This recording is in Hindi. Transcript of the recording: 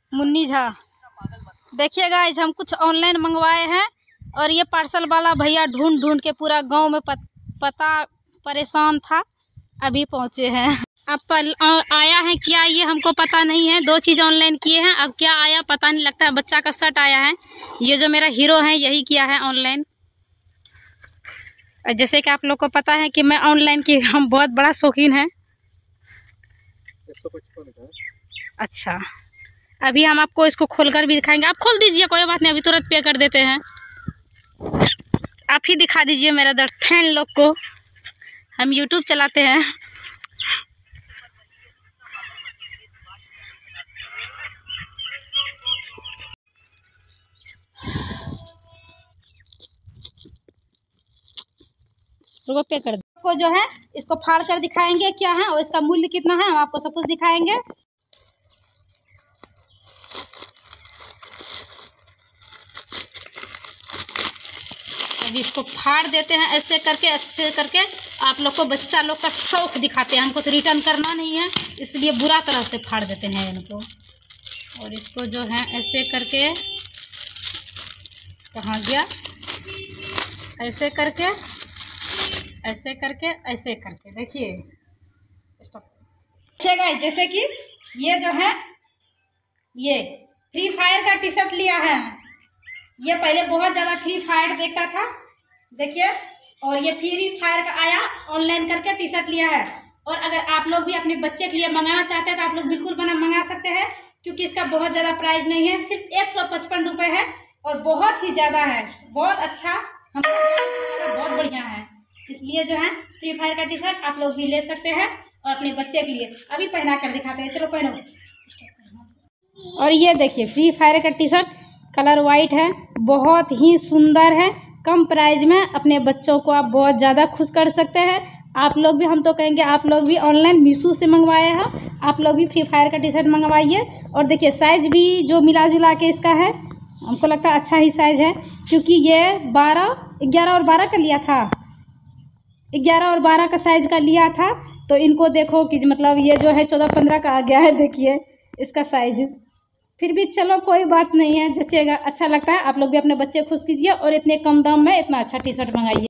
मुन्नी झा। देखिए गाइस, हम कुछ ऑनलाइन मंगवाए हैं और ये पार्सल वाला भैया ढूंढ ढूंढ के पूरा गांव में पता परेशान था, अभी पहुंचे हैं। अब आया है क्या ये हमको पता नहीं है। 2 चीज़ ऑनलाइन किए हैं, अब क्या आया पता नहीं। लगता है बच्चा का शर्ट आया है। ये जो मेरा हीरो है यही किया है ऑनलाइन। जैसे कि आप लोग को पता है कि मैं ऑनलाइन की हम बहुत बड़ा शौकीन है। 155 का। अच्छा, अभी हम आपको इसको खोलकर भी दिखाएंगे। आप खोल दीजिए, कोई बात नहीं, अभी तुरंत पे कर देते हैं। आप ही दिखा दीजिए मेरा दर्द फैन लोग को, हम यूट्यूब चलाते हैं। रुको, पे कर दो। को जो है इसको फाड़ कर दिखाएंगे क्या है और इसका मूल्य कितना है, हम आपको सब कुछ दिखाएंगे। अभी इसको फाड़ देते हैं ऐसे करके, अच्छे करके। आप लोग को बच्चा लोग का शौक दिखाते हैं, हमको तो रिटर्न करना नहीं है, इसलिए बुरा तरह से फाड़ देते हैं इनको। और इसको जो है ऐसे करके, कहाँ गया, ऐसे करके, ऐसे करके, ऐसे करके, देखिए। गाइस, जैसे कि ये जो है ये फ्री फायर का टी शर्ट लिया है। ये पहले बहुत ज़्यादा फ्री फायर देखता था, देखिए। और ये फ्री फायर का आया ऑनलाइन करके टी शर्ट लिया है। और अगर आप लोग भी अपने बच्चे के लिए मंगाना चाहते हैं तो आप लोग बिल्कुल मंगा सकते हैं, क्योंकि इसका बहुत ज़्यादा प्राइस नहीं है, सिर्फ 155 रुपये है। और बहुत ही ज़्यादा है, बहुत अच्छा, हमको बहुत बढ़िया है। इसलिए जो है फ्री फायर का टी शर्ट आप लोग भी ले सकते हैं और अपने बच्चे के लिए। अभी पहना कर दिखाते हैं, चलो पहनो। और ये देखिए फ्री फायर का टी शर्ट, कलर वाइट है, बहुत ही सुंदर है। कम प्राइस में अपने बच्चों को आप बहुत ज़्यादा खुश कर सकते हैं। आप लोग भी, हम तो कहेंगे आप लोग भी ऑनलाइन मीशो से मंगवाए हैं, आप लोग भी फ्री फायर का टी शर्ट मंगवाइए। और देखिए साइज़ भी जो मिला जुला के इसका है, हमको लगता है अच्छा ही साइज़ है, क्योंकि ये 11 और 12 का लिया था, 11 और 12 का साइज़ का लिया था। तो इनको देखो कि मतलब ये जो है 14-15 का आ गया है, देखिए इसका साइज़। फिर भी चलो कोई बात नहीं है, जचेगा, अच्छा लगता है। आप लोग भी अपने बच्चे खुश कीजिए और इतने कम दाम में इतना अच्छा टी शर्ट मंगाइए।